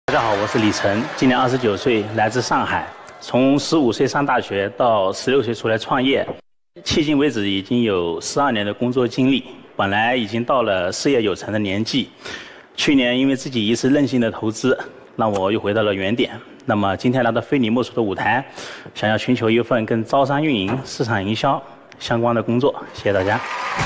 大家好，我是李晨，今年29岁，来自上海。从15岁上大学到16岁出来创业，迄今为止已经有12年的工作经历。本来已经到了事业有成的年纪，去年因为自己一次任性的投资，让我又回到了原点。那么今天来到非你莫属的舞台，想要寻求一份跟招商运营、市场营销相关的工作。谢谢大家。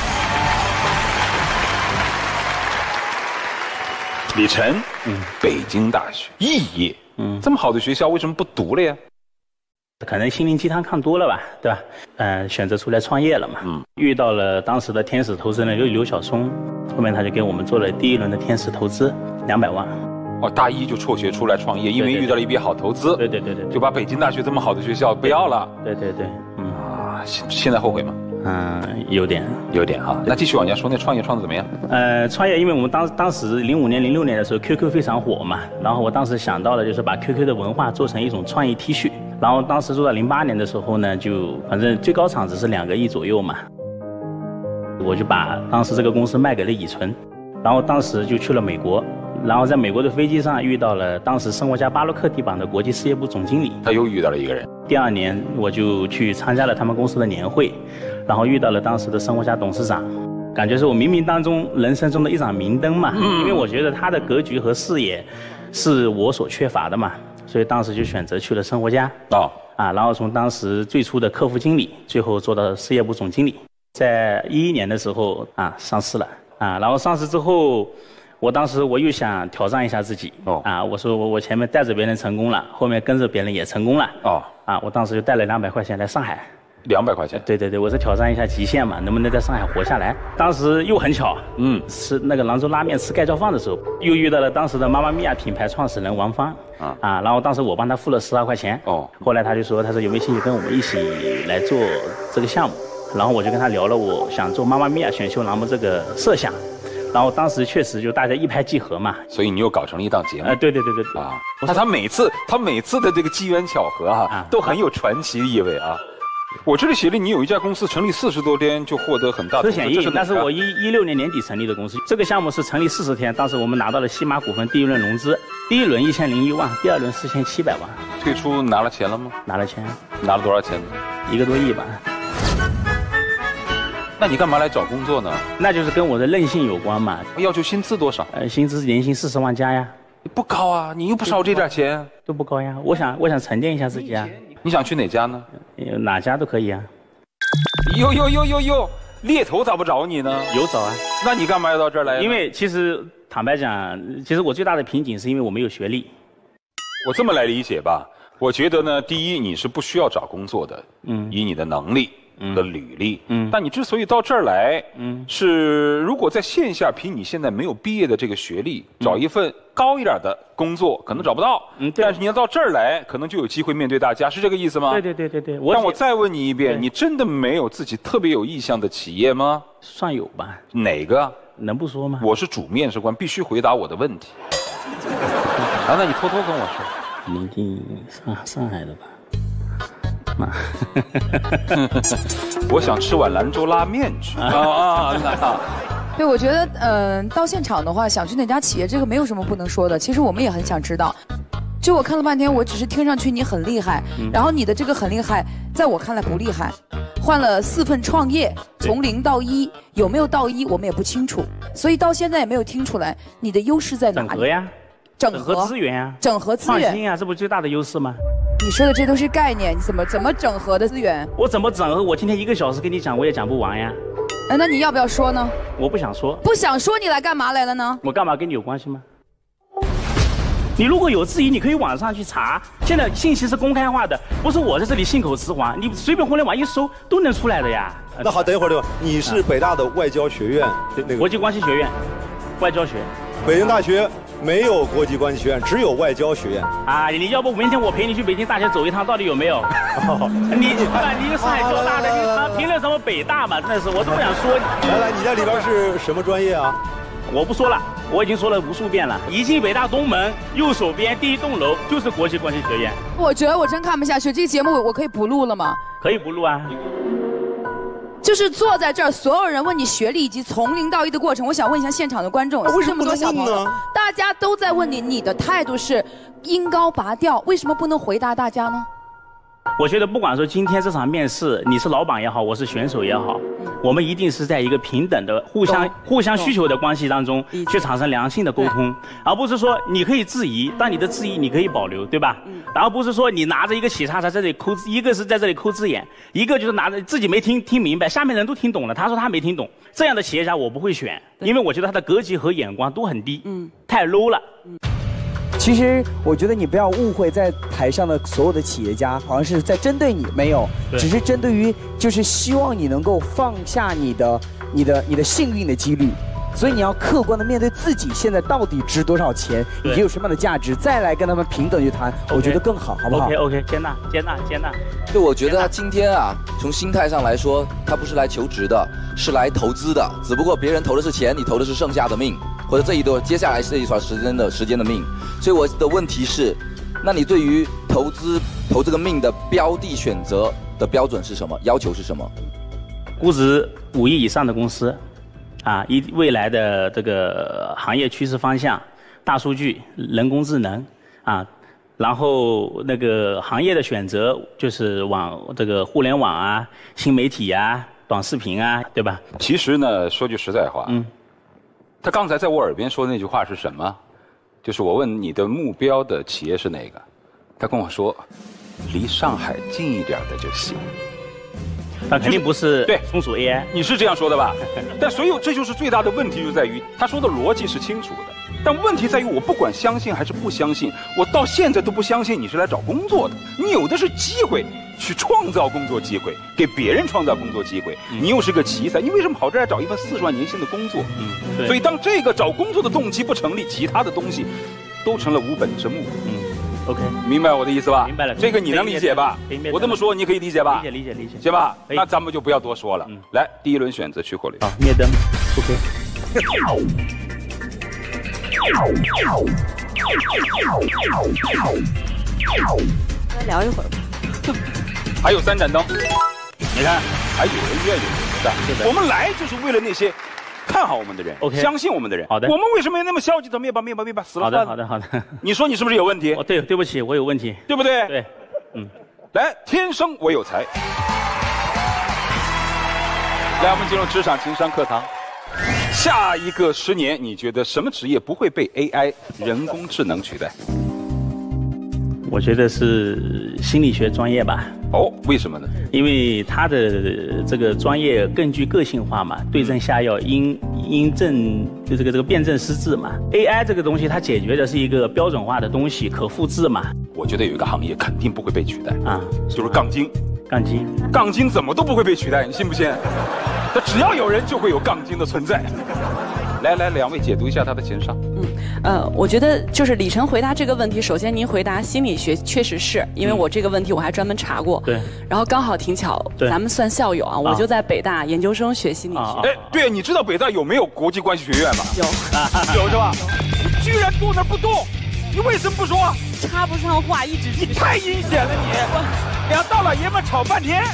李晨，北京大学肄业，这么好的学校为什么不读了呀？ 可能心灵鸡汤看多了吧，对吧？选择出来创业了嘛。遇到了当时的天使投资人刘晓松，后面他就给我们做了第一轮的天使投资，200万。 哦，大一就辍学出来创业，因为遇到了一笔好投资。对，就把北京大学这么好的学校不要了。对，现在后悔吗？ 有点哈。那继续往下说，那创业创的怎么样？ 创业，因为我们当时05年、06年的时候 ，QQ 非常火嘛，然后我当时想到了就是把 QQ 的文化做成一种创意 T 恤，然后当时做到08年的时候呢，就反正最高产值是2个亿左右嘛，我就把当时这个公司卖给了乙醇，然后当时就去了美国。然后在美国的飞机上遇到了当时生活家巴洛克地榜的国际事业部总经理， 他又遇到了一个人。 第2年我就去参加了他们公司的年会，然后遇到了当时的生活家董事长，感觉是我冥冥当中人生中的一盏明灯嘛，因为我觉得他的格局和视野是我所缺乏的嘛，所以当时就选择去了生活家然后从当时最初的客户经理，最后做到事业部总经理，在11年的时候上市了然后上市之后。当时我又想挑战一下自己我说我前面带着别人成功了，后面跟着别人也成功了我当时就带了200块钱来上海，200块钱，对，我是挑战一下极限嘛，能不能在上海活下来？当时又很巧，吃那个兰州拉面吃盖浇饭的时候，又遇到了当时的妈妈咪呀品牌创始人王芳然后当时我帮他付了12块钱后来他就说有没有兴趣跟我们一起来做这个项目？然后我就跟他聊了我想做妈妈咪呀选秀栏目这个设想。然后当时确实就大家一拍即合嘛， 所以你又搞成了一档节目。 对那他每次的这个机缘巧合都很有传奇意味啊。我这里写了你有一家公司成立40多天就获得很大的显益，那是我16年年底成立的公司。这个项目是成立40天，当时我们拿到了西马股份第一轮融资，第一轮1001万，第2轮4700万。 退出拿了钱了吗？ 拿了钱。 拿了多少钱呢 ？1个多亿吧。 那你干嘛来找工作呢？ 那就是跟我的任性有关嘛。 要求薪资多少？ 薪资年薪40万加呀。 不高啊，你又不少这点钱。 都不高呀，我想沉淀一下自己啊。 你想去哪家呢？ 哪家都可以啊。 哟，猎头咋不找你呢？ 有找啊。 那你干嘛要到这儿来？ 因为其实坦白讲，我最大的瓶颈是因为我没有学历。 我这么来理解吧，我觉得呢，第一你是不需要找工作的，以你的能力。的履历，但你之所以到这儿来，是如果在线下凭你现在没有毕业的这个学历，找一份高一点的工作，可能找不到，但是你要到这儿来，可能就有机会面对大家，是这个意思吗？对。让我再问你一遍，你真的没有自己特别有意向的企业吗？ 算有吧。 哪个？ 能不说吗？ 我是主面试官，必须回答我的问题。那你偷偷跟我说。 明天上海的吧。 我想吃碗兰州拉面去对，我觉得到现场的话，想去哪家企业，这个没有什么不能说的。其实我们也很想知道。就我看了半天，我只是听上去你很厉害，然后你的这个很厉害，在我看来不厉害。换了4份创业，从0到1，有没有到1我们也不清楚，所以到现在也没有听出来你的优势在哪里。 整合呀，整合资源呀， 整合资源， 创新啊，这不是最大的优势吗？ 你说的这都是概念，你怎么整合的资源？ 我怎么整合？我今天1个小时跟你讲，我也讲不完呀。 那你要不要说呢？ 我不想说。 不想说，你来干嘛来了呢？ 我干嘛跟你有关系吗？你如果有质疑，你可以网上去查，现在信息是公开化的，不是我在这里信口雌黄，你随便互联网一搜都能出来的呀。 那好，等一会儿，你是北大的外交学院那个国际关系学院，外交学。 北京大学没有国际关系学院，只有外交学院。 你要不明天我陪你去北京大学走一趟，到底有没有？你一个上海交大的，你凭了什么北大嘛？真的是，我都不想说。 来，你在里边是什么专业啊？ 我不说了，我已经说了无数遍了。一进北大东门右手边第1栋楼就是国际关系学院。 我觉得我真看不下去，这个节目我可以不录了吗？ 可以不录啊。 就是坐在这儿，所有人问你学历以及从0到1的过程，我想问一下现场的观众， 为什么不能问呢？ 大家都在问你，你的态度是音高拔调，为什么不能回答大家呢？ 我觉得不管说今天这场面试，你是老板也好，我是选手也好，我们一定是在一个平等的、互相需求的关系当中去产生良性的沟通，而不是说你可以质疑，但你的质疑你可以保留，对吧？然后不是说你拿着一个喜叉叉在这里抠，一个是在这里抠字眼，一个就是拿着自己没听明白，下面人都听懂了，他说他没听懂，这样的企业家我不会选，因为我觉得他的格局和眼光都很低，太 low 了。 其实我觉得你不要误会，在台上的所有的企业家好像是在针对你，没有，只是针对于就是希望你能够放下你的幸运的几率，所以你要客观的面对自己现在到底值多少钱，以及有什么样的价值，再来跟他们平等去谈，我觉得更好，好不好 ？OK， 接纳。 对，我觉得他今天啊，从心态上来说，他不是来求职的，是来投资的，只不过别人投的是钱，你投的是剩下的命。或者接下来这一段时间的命，所以我的问题是，那你对于投这个命的标的选择的标准是什么？要求是什么？ 估值5亿以上的公司，啊，未来的这个行业趋势方向，大数据、人工智能，啊，然后那个行业的选择就是往这个互联网啊、新媒体啊、短视频啊，对吧？ 其实呢，说句实在话，他刚才在我耳边说的那句话是什么？就是我问你的目标的企业是哪个，他跟我说，离上海近一点的就行。 那肯定不是对松鼠 AI， 你是这样说的吧？但所以这就是最大的问题，就在于他说的逻辑是清楚的，但问题在于我不管相信还是不相信，我到现在都不相信你是来找工作的，你有的是机会去创造工作机会，给别人创造工作机会，你又是个奇才，你为什么跑这儿来找一份40万年薪的工作？所以当这个找工作的动机不成立，其他的东西都成了无本之木。 OK， 明白我的意思吧？ 明白了， 这个你能理解吧？我这么说你可以理解吧？ 理解， 行吧？那咱们就不要多说了。来，第一轮选择去火力。 好，灭灯。OK。 来聊一会儿吧。 还有3盏灯，你看，还有人愿意的。我们来就是为了那些看好我们的人，相信我们的人。 好的。 我们为什么要那么消极？灭吧，死了算了。 好的。 你说你是不是有问题？ 对不起，我有问题， 对不对？ 对。 来，天生我有才。来，我们进入职场情商课堂。下一个10年，你觉得什么职业不会被 AI 人工智能取代？ 我觉得是心理学专业吧。 哦，为什么呢？ 因为他的这个专业更具个性化嘛，对症下药，因症就这个辨证施治嘛。AI 这个东西，它解决的是一个标准化的东西，可复制嘛。 我觉得有一个行业肯定不会被取代啊，就是钢筋。钢筋怎么都不会被取代，你信不信？它只要有人，就会有钢筋的存在。来，两位解读一下他的情商。 我觉得就是李晨回答这个问题，首先您回答心理学，确实是因为我这个问题我还专门查过。 对。 然后刚好挺巧，咱们算校友啊，我就在北大研究生学心理学。 哎，对，你知道北大有没有国际关系学院吗？ 有是吧？你居然坐那不动，你为什么不说？ 插不上话，一直你太阴险了你！俩大老爷们吵半天。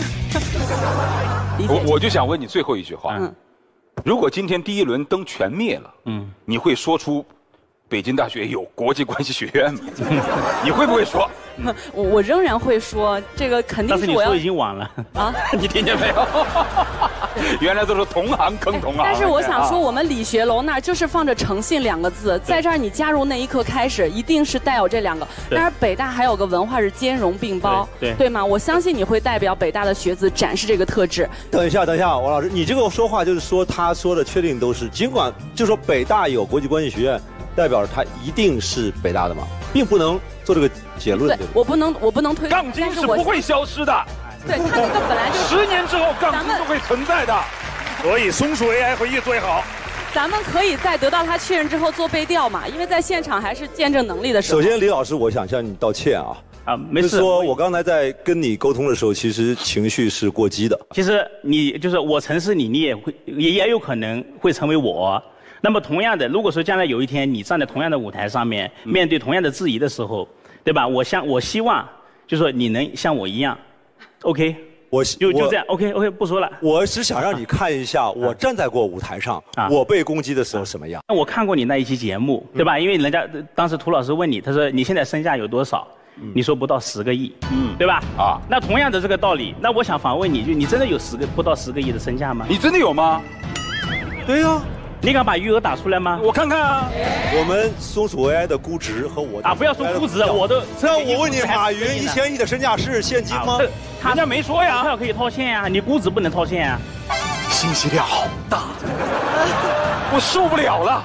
我就想问你最后一句话。如果今天第一轮灯全灭了，你会说出北京大学有国际关系学院吗？你会不会说？ 我仍然会说，这个肯定是我要。 但是你说已经晚了啊！ 你听见没有？原来都是同行坑同行。 但是我想说，我们理学楼那儿就是放着诚信2个字，在这儿你加入那一刻开始，一定是带有这2个。但是北大还有个文化是兼容并包，对吗？我相信你会代表北大的学子展示这个特质。 等一下，王老师，你这个说话就是说他说的确定都是，尽管就说北大有国际关系学院，代表着他一定是北大的嘛，并不能做这个结论。 对，我不能推。 杠精是不会消失的。 对，他这个本来就 10年之后杠精都会存在的。 所以松鼠 AI 会越最好。 咱们可以在得到他确认之后做背调嘛，因为在现场还是见证能力的时候。 首先，李老师，我想向你道歉啊。 没事。 就是说我刚才在跟你沟通的时候，其实情绪是过激的。 其实你就是我诚实你，你也有可能会成为我。那么同样的，如果说将来有一天你站在同样的舞台上面，面对同样的质疑的时候，对吧？我希望就是说你能像我一样 ，OK， 就这样 ，OK， 不说了。 我只想让你看一下，我站在过舞台上，我被攻击的时候什么样。 我看过你那一期节目，对吧？因为人家当时涂老师问你，他说你现在身价有多少？你说不到10个亿，对吧？啊，那同样的这个道理，那我想反问你，就你真的有不到10个亿的身价吗？ 你真的有吗？ 对呀。 你敢把余额打出来吗？ 我看看啊。 我们松鼠 AI 的估值和我不要说估值，我都。 那我问你，马云1000亿的身价是现金吗？ 人家没说呀，票可以套现呀，你估值不能套现呀。 信息量好大，我受不了了。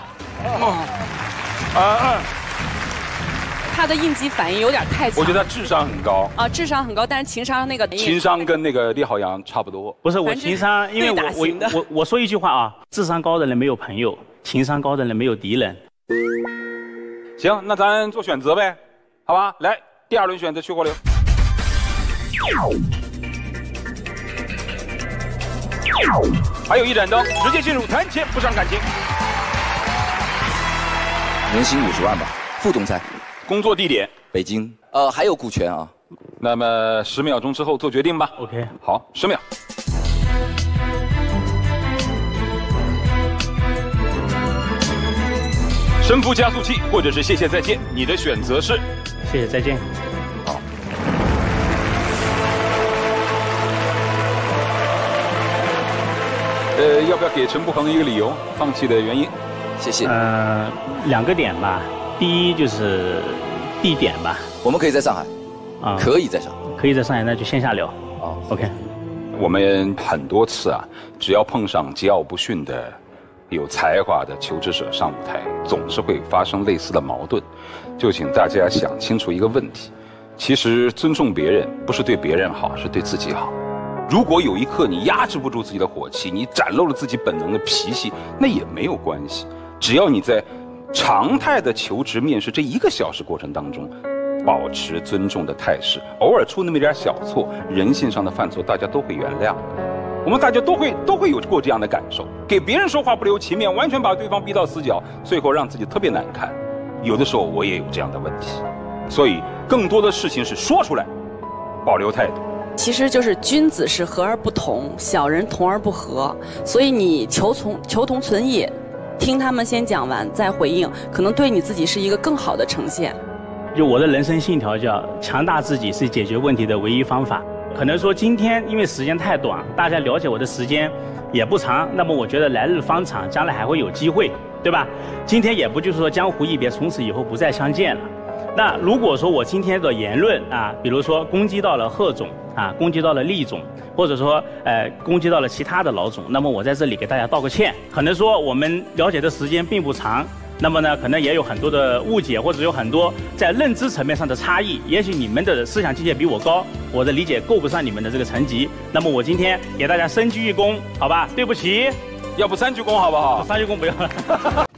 他的应激反应有点太强。 我觉得他智商很高啊，智商很高，但是情商那个情商跟那个李浩洋差不多。 不是我情商，因为我说一句话啊，智商高的人没有朋友，情商高的人没有敌人。 行，那咱做选择呗，好吧？来，第2轮选择去或留。还有1盏灯，直接进入谈钱不伤感情。 年薪50万吧，副总裁。 工作地点北京，还有股权啊。 那么10秒钟之后做决定吧。 OK， 好，10秒。神父加速器，或者是谢谢再见，你的选择是？ 谢谢再见。 好。要不要给陈步鹏一个理由，放弃的原因？ 谢谢。 2个点吧。第一就是地点吧， 我们可以在上海，可以在上海， 可以在上海，那就线下聊。OK。 我们很多次啊，只要碰上桀骜不驯的、有才华的求职者上舞台，总是会发生类似的矛盾。就请大家想清楚一个问题：其实尊重别人不是对别人好，是对自己好。如果有一刻你压制不住自己的火气，你展露了自己本能的脾气，那也没有关系，只要你在常态的求职面试这1个小时过程当中，保持尊重的态势，偶尔出那么一点小错，人性上的犯错大家都会原谅。我们大家都会有过这样的感受，给别人说话不留情面，完全把对方逼到死角，最后让自己特别难看。有的时候我也有这样的问题，所以更多的事情是说出来，保留态度。 其实就是君子是和而不同，小人同而不和，所以你求同存异。听他们先讲完再回应，可能对你自己是一个更好的呈现。 就我的人生信条叫强大自己是解决问题的唯一方法。可能说今天因为时间太短，大家了解我的时间也不长，那么我觉得来日方长，将来还会有机会，对吧？今天也不就是说江湖一别，从此以后不再相见了。那如果说我今天的言论啊，比如说攻击到了贺总啊，攻击到了厉总，或者说攻击到了其他的老总，那么我在这里给大家道个歉。可能说我们了解的时间并不长，那么呢，可能也有很多的误解，或者有很多在认知层面上的差异。也许你们的思想境界比我高，我的理解够不上你们的这个层级。那么我今天给大家深鞠一躬，好吧？对不起， 要不3鞠躬好不好？ 3鞠躬不要了。